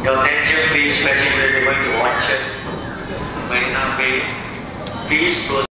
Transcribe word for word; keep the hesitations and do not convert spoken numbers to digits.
Your attention please, passenger going to Orchard, Marina Bay. Please proceed.